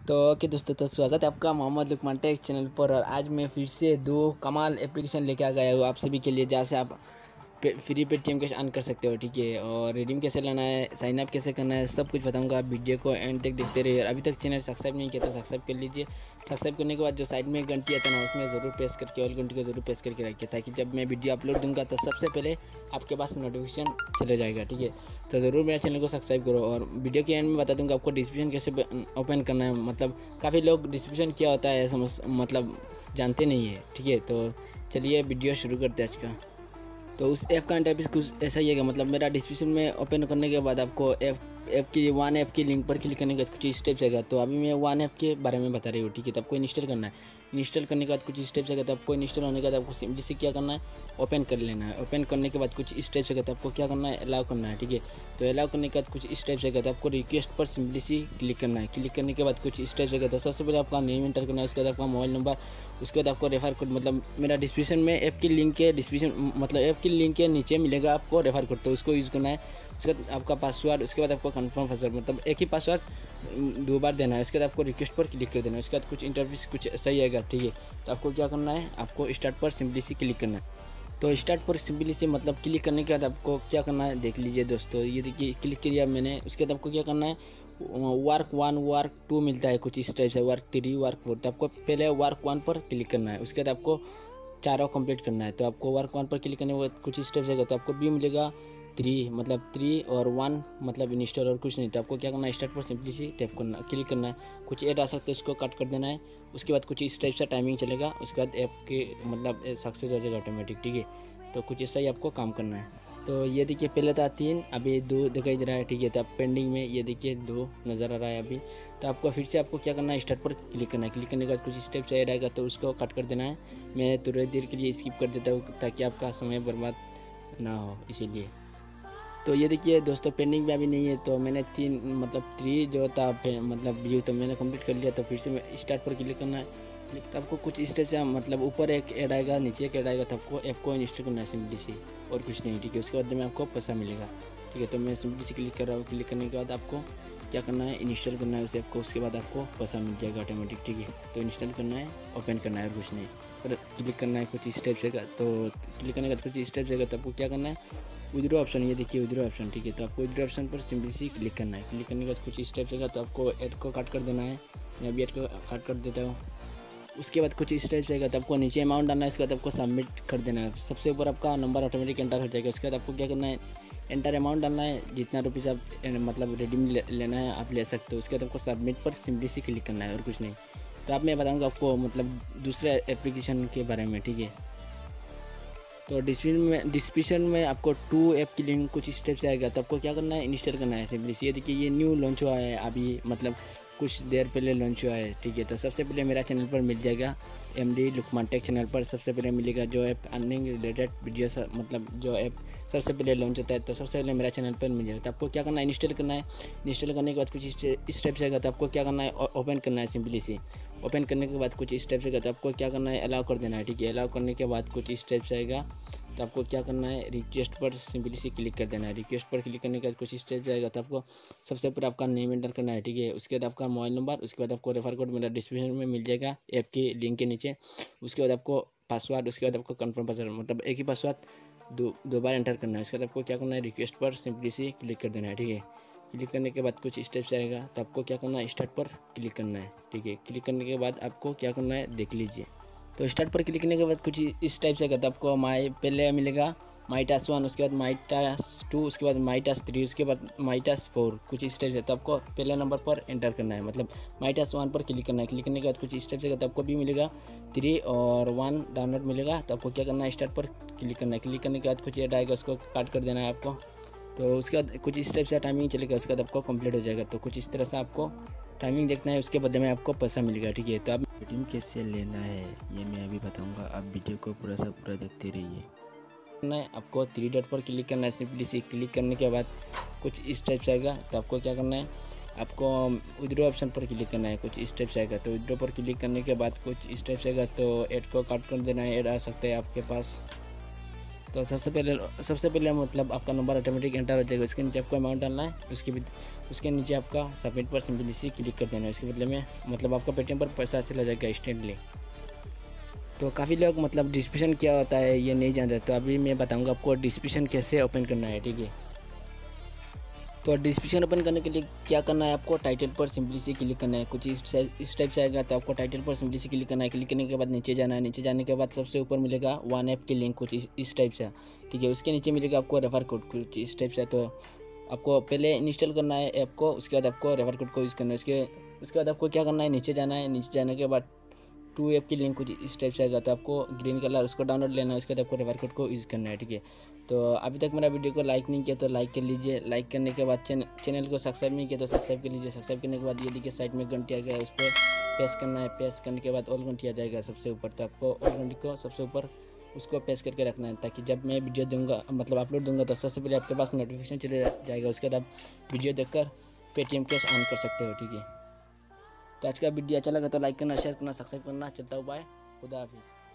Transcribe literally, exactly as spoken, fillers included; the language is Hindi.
तो ओके दोस्तों, तो स्वागत है आपका मोहम्मद लुकमान टेक चैनल पर। और आज मैं फिर से दो कमाल एप्लीकेशन लेके आ गया हूँ आप सभी के लिए, जहाँ से आप पे, फ्री पेटीएम कैश अर्न कर सकते हो। ठीक है, और रिडीम कैसे लेना है, साइन अप कैसे करना है, सब कुछ बताऊंगा। आप वीडियो को एंड तक देखते रहिए। अभी तक चैनल सब्सक्राइब नहीं किया तो सब्सक्राइब कर लीजिए। सब्सक्राइब करने के बाद जो साइड में घंटी आता है ना, उसमें ज़रूर प्रेस करके ऑल घंटी को ज़रूर प्रेस करके रखिए, ताकि जब मैं वीडियो अपलोड दूंगा तो सबसे पहले आपके पास नोटिफिकेशन चले जाएगा। ठीक है, तो ज़रूर मेरे चैनल को सब्सक्राइब करो। और वीडियो के एंड में बता दूंगा आपको डिस्क्रिप्शन कैसे ओपन करना है। मतलब काफ़ी लोग डिस्क्रिप्शन क्या होता है समझ मतलब जानते नहीं है। ठीक है, तो चलिए वीडियो शुरू करते हैं आज का। तो उस ऐप का इंटरफेस कुछ ऐसा ही है। मतलब मेरा डिस्क्रिप्शन में ओपन करने के बाद आपको ऐप ऐप की वन ऐप की लिंक पर क्लिक करने के बाद कुछ स्टेप्स आएगा। तो अभी मैं वन ऐप के बारे में बता रही हूँ। ठीक है, तो आपको इंस्टॉल करना है। इंस्टॉल करने के बाद कुछ स्टेप्स आएगा। तो आपको इंस्टॉल होने के बाद आपको सिंपली से क्या करना है, ओपन कर लेना है। ओपन करने के बाद कुछ स्टेप्स आएगा। तो आपको क्या करना है, अलाउ करना है। ठीक है, तो अलाउ करने के बाद कुछ स्टेप्स आएगा। तो आपको रिक्वेस्ट पर सिंपली सी क्लिक करना है। क्लिक करने के बाद कुछ स्टेप्स आएगा। तो सबसे पहले आपका नेम एंटर करना है, उसके बाद आपका मोबाइल नंबर, उसके बाद आपको रेफर कोड। मतलब मेरा डिस्क्रिप्शन में ऐप की लिंक के डिस्क्रिप्शन मतलब ऐप की लिंक के नीचे मिलेगा आपको रेफर कोड, तो उसको यूज़ करना है। उसके बाद आपका पासवर्ड, उसके बाद आपको कंफर्म पासवर्ड, मतलब एक ही पासवर्ड दो बार देना है। उसके बाद आपको रिक्वेस्ट पर क्लिक कर देना है। उसके बाद कुछ इंटरफेस कुछ सही आएगा। ठीक है, तो आपको क्या करना है, आपको स्टार्ट पर सिंपली सी क्लिक करना है। तो स्टार्ट पर सिंपली से मतलब क्लिक करने के बाद आपको क्या करना है देख लीजिए दोस्तों। ये देखिए क्लिक किया मैंने। उसके बाद आपको क्या करना है, वर्क वन वर्क टू मिलता है कुछ इस टाइप से, वर्क थ्री वर्क फोर। तो आपको पहले वर्क वन पर क्लिक करना है। उसके बाद आपको चारों कंप्लीट करना है। तो आपको वर्क वन पर क्लिक करने के बाद कुछ इस टाइप से, तो आपको बी मिलेगा थ्री, मतलब थ्री और वन मतलब इंस्टॉल और कुछ नहीं। तो आपको क्या करना है, स्टार्ट पर सिंपली सी टैप करना क्लिक करना है। कुछ ऐड आ सकते हैं, उसको कट कर देना है। उसके बाद कुछ इस टाइप से टाइमिंग चलेगा। उसके बाद ऐप के मतलब सक्सेस हो जाएगा ऑटोमेटिक। ठीक है, तो कुछ ऐसा ही आपको काम करना है। तो ये देखिए पहले था तीन, अभी दो दिखाई दे रहा है। ठीक है, तो आप पेंडिंग में ये देखिए दो नज़र आ रहा है अभी। तो आपको फिर से आपको क्या करना है, स्टार्ट पर क्लिक करना है। क्लिक करने के बाद कुछ स्टेप से ऐड आएगा, तो उसको कट कर देना है। मैं थोड़ी देर के लिए स्किप कर देता हूँ ताकि आपका समय बर्बाद ना हो, इसीलिए। तो ये देखिए दोस्तों पेंडिंग में अभी नहीं है। तो मैंने तीन मतलब थ्री जो था मतलब व्यू तो मैंने कंप्लीट कर लिया। तो फिर से मैं स्टार्ट पर क्लिक करना है। तो आपको कुछ स्टेप से मतलब ऊपर एक ऐड आएगा, नीचे एक ऐड आएगा। तो आपको ऐप को इंस्टॉल करना है सिंपली सी, और कुछ नहीं। ठीक है, उसके बाद में आपको पैसा मिलेगा। ठीक है, तो मैं सिंपली से क्लिक कर रहा हूँ। क्लिक करने के बाद आपको क्या करना है, इंस्टॉल करना है उस ऐप को। उसके बाद आपको पैसा मिल जाएगा ऑटोमेटिक। ठीक है, तो इंस्टॉल करना है, ओपन करना है, और कुछ नहीं। पर क्लिक करना है कुछ स्टेप से। तो क्लिक करने के बाद कुछ स्टेप से, तो आपको क्या करना है, विड्रॉ ऑप्शन, ये देखिए विड्रॉ ऑप्शन। ठीक है, तो आपको विड्रॉ ऑप्शन पर सिंपली सी क्लिक करना है। क्लिक करने के बाद कुछ स्टेप से, तो आपको ऐड को कट कर देना है। मैं अभी ऐड को कट कर देता हूँ। उसके बाद कुछ इस टाइप से आएगा। तो आपको नीचे अमाउंट डालना है। इसके बाद आपको सबमिट कर देना है। सबसे ऊपर आपका नंबर ऑटोमेटिक एंटर हो जाएगा। उसके बाद आपको क्या करना है, एंटर अमाउंट डालना है। जितना रुपीज़ आप मतलब रिडीम ले, लेना है आप ले सकते हो। उसके बाद आपको सबमिट पर सिंपली से क्लिक करना है, और कुछ नहीं। तो आप मैं बताऊँगा आपको मतलब दूसरे एप्लीकेशन के बारे में। ठीक है, तो डिस्क्रिप्शन में डिस्क्रिप्शन में आपको टू ऐप की लिंक कुछ स्टेप से आएगा। तो आपको क्या करना है, इंस्टॉल करना है सिंपली से। ये देखिए ये न्यू लॉन्च हुआ है अभी, मतलब कुछ देर पहले लॉन्च हुआ है। ठीक है, तो सबसे पहले मेरा चैनल पर मिल जाएगा, M D Lukman tech channel पर सबसे पहले मिलेगा जो ऐप अर्निंग रिलेटेड वीडियो, मतलब जो ऐप सबसे पहले लॉन्च होता है। तो सबसे पहले मेरा चैनल पर मिल जाएगा। तो आपको क्या करना है, इंस्टॉल करना है। इंस्टॉल करने के बाद कुछ स्टेप से आएगा। तो आपको क्या करना है, ओपन करना है सिंपली से। ओपन करने के बाद कुछ स्टेप से आएगा। तो आपको क्या करना है, अलाउ कर देना है। ठीक है, अलाउ करने के बाद कुछ स्टेप से आएगा। तो आपको क्या करना है, रिक्वेस्ट पर सिंपली से क्लिक कर देना है। रिक्वेस्ट पर क्लिक करने के बाद कुछ स्टेप जाएगा। तो आपको सबसे ऊपर आपका नेम एंटर करना है। ठीक है, उसके बाद आपका मोबाइल नंबर, उसके बाद आपको रेफर कोड मेरा डिस्क्रिप्शन में मिल जाएगा ऐप की लिंक के नीचे। उसके बाद आपको पासवर्ड, उसके बाद आपको कंफर्म पासवर्ड, मतलब एक ही पासवर्ड दो दो बार एंटर करना है। उसके बाद आपको क्या करना है, रिक्वेस्ट पर सिंपली से क्लिक कर देना है। ठीक है, क्लिक करने के बाद कुछ स्टेप्स आएगा। तो आपको क्या करना है, स्टार्ट पर क्लिक करना है। ठीक है, क्लिक करने के बाद आपको क्या करना है देख लीजिए। तो स्टार्ट पर क्लिक करने के बाद कुछ इस टाइप से आएगा। तो आपको माई पहले मिलेगा माई टास्क वन, उसके बाद माई टास्क टू, उसके बाद माई टास्क थ्री, उसके बाद माई टास्क फोर, कुछ इस टाइप से। तो आपको पहले नंबर पर एंटर करना है, मतलब माई टास्क वन पर क्लिक करना है। क्लिक करने के बाद कुछ इस टाइप से, तो आपको भी मिलेगा थ्री और वन डाउनलोड मिलेगा। तो आपको क्या करना है, स्टार्ट पर क्लिक करना है। क्लिक करने के बाद कुछ ऐड आएगा, उसको काट कर देना है आपको। तो उसके बाद कुछ इस टाइप से टाइमिंग चलेगा। उसके बाद आपको कंप्लीट हो जाएगा। तो कुछ इस तरह से आपको टाइमिंग देखना है, उसके बदले में आपको पैसा मिलेगा। ठीक है, तो आप रिडीम कैसे लेना है ये मैं अभी बताऊंगा। आप वीडियो को पूरा सा पूरा देखते रहिए। करना है, आपको थ्री डॉट पर क्लिक करना है सिंपली से। क्लिक करने के बाद कुछ इस टाइप से आएगा। तो आपको क्या करना है, आपको विड्रॉ ऑप्शन पर क्लिक करना है। कुछ इस टाइप से आएगा। तो विड्रॉ पर क्लिक करने के बाद कुछ इस टाइप से आएगा। तो ऐड को काट कर देना है, ऐड आ सकता है आपके पास। तो सबसे पहले सबसे पहले मतलब आपका नंबर ऑटोमेटिक एंटर हो जाएगा। उसके नीचे आपको अमाउंट डालना है, उसके भी उसके नीचे आपका सबमिट पर सिंपली से क्लिक कर देना है। इसके बदले में मतलब आपका पेटीएम पर पैसा चला जाएगा इंस्टेंटली। तो काफ़ी लोग मतलब डिस्क्रिप्शन क्या होता है ये नहीं जानते, तो अभी मैं बताऊंगा आपको डिस्क्रिप्शन कैसे ओपन करना है, ठीक है। तो डिस्क्रिप्शन ओपन करने के लिए क्या करना है, आपको टाइटल पर सिंपली से क्लिक करना है। कुछ इस इस टाइप से आएगा, तो आपको टाइटल पर सिंपली से क्लिक करना है। क्लिक करने के बाद नीचे जाना है। नीचे जाने के बाद सबसे ऊपर मिलेगा वन ऐप की लिंक, कुछ इस, इस टाइप से, ठीक है। उसके नीचे मिलेगा आपको रेफर कोड, कुछ इस टाइप से। तो आपको पहले इंस्टॉल करना है ऐप को, उसके बाद आपको रेफर कोड को यूज़ करना है। उसके उसके बाद आपको क्या करना है, नीचे जाना है। नीचे जाने के बाद टू ऐप की लिंक कुछ इस टाइप से आएगा, तो आपको ग्रीन कलर उसको डाउनलोड लेना है। उसके बाद आपको रेफर कोड को यूज़ करना है, ठीक है। तो अभी तक मेरा वीडियो को लाइक नहीं किया तो लाइक कर लीजिए। लाइक करने के बाद चैनल को सब्सक्राइब नहीं किया तो सब्सक्राइब कर लीजिए। सब्सक्राइब करने के बाद ये देखिए साइड में घंटी आ गया है, उस पर प्रेस करना है। प्रेस करने के बाद ऑल घंटी आ जाएगा सबसे ऊपर, तो आपको ऑल घंटी को सबसे ऊपर उसको प्रेस करके रखना है, ताकि जब मैं वीडियो दूंगा मतलब अपलोड दूंगा तो सबसे पहले आपके पास नोटिफिकेशन चले जाएगा। उसके बाद आप वीडियो देखकर पेटीएम कैश ऑन कर सकते हो, ठीक है। तो आज का वीडियो अच्छा लगा तो लाइक करना, शेयर करना, सब्सक्राइब करना। चलता हूँ, बाय, खुदा हाफिज़।